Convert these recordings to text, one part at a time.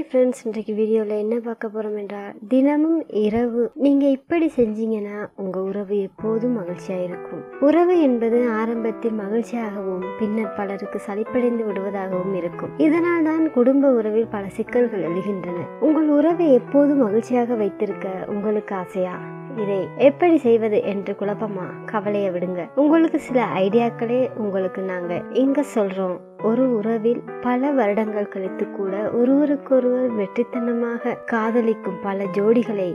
Friends, இன்றைக்கு வீடியோவில் என்ன பார்க்க போகிறோம் என்றால், தினமும் இரவு நீங்கள் இப்படி செஞ்சீங்கன்னா உங்கள் உறவு எப்போதும் மகிழ்ச்சியாக இருக்கும். உறவு என்பது ஆரம்பத்தில் மகிழ்ச்சியாகவும் பின்னர் பலருக்கு சலிப்படைந்து விடுவதாகவும் இருக்கும். இதனால் தான் குடும்ப உறவில் பல சிக்கல்கள் எழுகின்றன. உங்கள் உறவை எப்போதும் மகிழ்ச்சியாக வைத்திருக்க உங்களுக்கு ஆசையா? இதை எப்படி செய்வது என்று குழப்பமா? கவலையை விடுங்க. உங்களுக்கு சில ஐடியாக்களே உங்களுக்கு நாங்க இங்க சொல்றோம். ஒரு உறவில் பல வருடங்கள் கழித்து கூட ஒருவருக்கொருவர் வெற்றித்தனமாக காதலிக்கும் பல ஜோடிகளை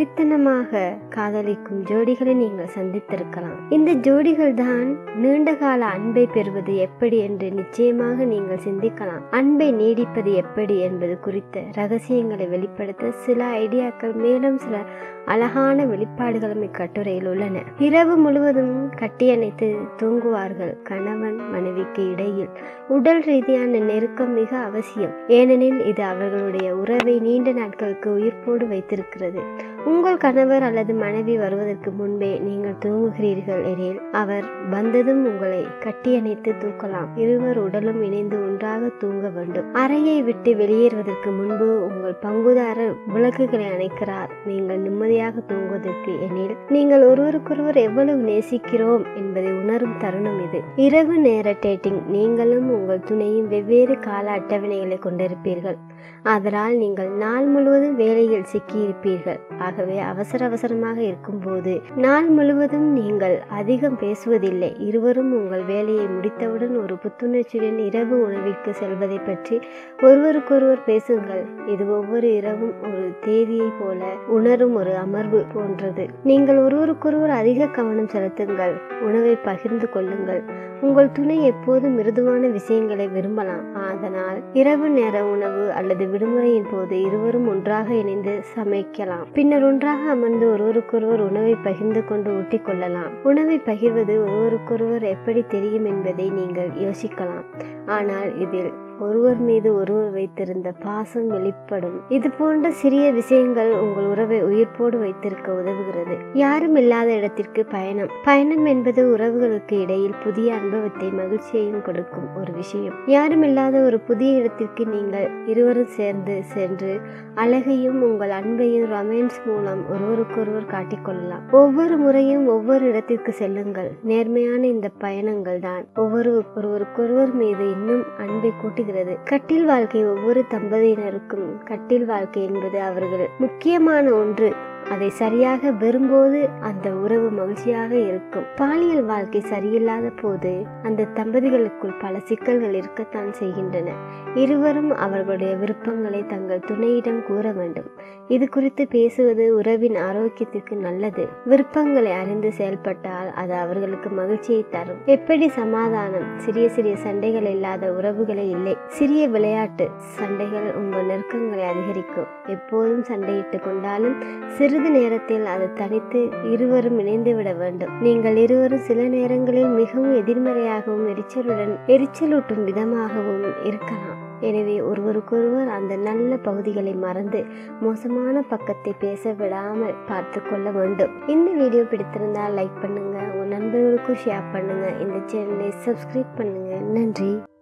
நீங்கள் சந்தித்திருக்கலாம். இந்த ஜோடிகள் தான் நீண்டகால அன்பை பெறுவது எப்படி என்று நிச்சயமாக நீங்கள் சிந்திக்கலாம். அன்பை நீடிப்பது எப்படி என்பது குறித்த ரகசியங்களை வெளிப்படுத்த சில ஐடியாக்கள், மேலும் சில அழகான வெளிப்பாடுகளும் இக்கட்டுரையில் உள்ளன. இரவு முழுவதும் கட்டியணைத்து தூங்குவார்கள். கணவன் மனைவிக்கு இடையில் உடல் ரீதியான நெருக்கம் மிக அவசியம். ஏனெனில் இது அவர்களுடைய உறவை நீண்ட நாட்களுக்கு உயிர்ப்போடு வைத்திருக்கிறது. உங்கள் கணவர் அல்லது மனைவி வருவதற்கு முன்பே நீங்கள் தூங்குகிறீர்கள் எனில் அவர் வந்ததும் உங்களை கட்டியணைத்து தூக்கலாம். இருவர் உடலும் இணைந்து ஒன்றாக தூங்க வேண்டும். அறையை விட்டு வெளியேறுவதற்கு முன்பு உங்கள் பங்குதாரர் விளக்குகளை அணைக்கிறார். நீங்கள் நிம்மதியாக தூங்குவதற்கு எனில் நீங்கள் ஒருவருக்கொருவர் எவ்வளவு நேசிக்கிறோம் என்பதை உணரும் தருணம் இது. இரவு நேர டேட்டிங். நீங்களும் உங்கள் துணையும் வெவ்வேறு கால அட்டவணைகளை கொண்டிருப்பீர்கள். அதனால் நீங்கள் நாள் முழுவதும் வேலையில் சிக்கியிருப்பீர்கள். ஆகவே அவசரமாக இருக்கும் போது நாள் முழுவதும் நீங்கள் அதிகம் பேசுவதில்லை. இருவரும் உங்கள் வேலையை முடித்தவுடன் ஒரு புத்துணர்ச்சியுடன் இரவு உணவிற்கு செல்வதை பற்றி ஒருவருக்கொருவர் பேசுங்கள். இது ஒவ்வொரு இரவும் ஒரு தேதியை போல உணரும் ஒரு அமர்வு போன்றது. நீங்கள் ஒருவருக்கொருவர் அதிக கவனம் செலுத்துங்கள். உணவை பகிர்ந்து கொள்ளுங்கள். உங்கள் துணை எப்போதும் மிருதுவான விஷயங்களை விரும்பலாம். அதனால் இரவு நேர உணவு அல்லது விடுமுறையின் போது இருவரும் ஒன்றாக இணைந்து சமைக்கலாம். பின்னர் ஒன்றாக அமர்ந்து ஒருவருக்கொருவர் உணவை பகிர்ந்து கொண்டு ஊட்டிக் கொள்ளலாம். உணவை பகிர்வது ஒருவருக்கொருவர் எப்படி தெரியும் என்பதை நீங்கள் யோசிக்கலாம். ஆனால் இதில் ஒருவர் மீது ஒருவர் வைத்திருந்த பாசம் வெளிப்படும். இது போன்ற சிறிய விஷயங்கள் உங்கள் உறவை உயிர்ப்போடு வைத்திருக்க உதவுகிறது. யாரும் இல்லாத இடத்திற்கு பயணம் என்பது உறவுகளுக்கு இடையில் புதிய அனுபவத்தை, மகிழ்ச்சியையும் கொடுக்கும் ஒரு விஷயம். யாரும் இல்லாத ஒரு புதிய இடத்திற்கு நீங்கள் இருவரும் சேர்ந்து சென்று அழகையும் உங்கள் அன்பையும் ரொமான்ஸ் மூலம் ஒருவருக்கொருவர் காட்டிக்கொள்ளலாம். ஒவ்வொரு முறையும் ஒவ்வொரு இடத்திற்கு செல்லுங்கள். நேர்மையான இந்த பயணங்கள் தான் ஒருவருக்கொருவர் மீது இன்னும் அன்பை கூட்டி. கட்டில் வாழ்க்கை. ஒவ்வொரு தம்பதியினருக்கும் கட்டில் வாழ்க்கை என்பது அவர்கள் முக்கியமான ஒன்று. அதை சரியாக வரும்போது அந்த உறவு மகிழ்ச்சியாக இருக்கும். பாலியல் வாழ்க்கை சரியில்லாத போது அந்த தம்பதிகளுக்குள் பல சிக்கல்கள் இருக்கத்தான் செய்கின்றன. இருவரும் அவர்களுடைய விருப்பங்களை தங்கள் துணையிடம் கூற வேண்டும். இது குறித்து பேசுவது உறவின் ஆரோக்கியத்திற்கு நல்லது. விருப்பங்களை அறிந்து செயல்பட்டால் அது அவர்களுக்கு மகிழ்ச்சியை தரும். எப்படி சமாதானம்? சிறிய சண்டைகள் இல்லாத உறவுகளே இல்லை. சிறிய விளையாட்டு சண்டைகள் உங்கள் நெருக்கங்களை அதிகரிக்கும். எப்போதும் சண்டையிட்டு கொண்டாலும் சிறிது நேரத்தில் அது தனித்து இருவரும் இணைந்து விட வேண்டும். நீங்கள் இருவரும் சில நேரங்களில் மிகவும் எதிர்மறையாகவும் எரிச்சலூட்டும் விதமாகவும் இருக்கலாம். எனவே ஒருவருக்கொருவர் அந்த நல்ல பகுதிகளை மறந்து மோசமான பக்கத்தை பேச விடாமல் பார்த்து கொள்ள வேண்டும். இந்த வீடியோ பிடித்திருந்தால் லைக் பண்ணுங்க, உங்க நண்பர்களுக்கும் ஷேர் பண்ணுங்க, இந்த சேனலை சப்ஸ்கிரைப் பண்ணுங்க. நன்றி.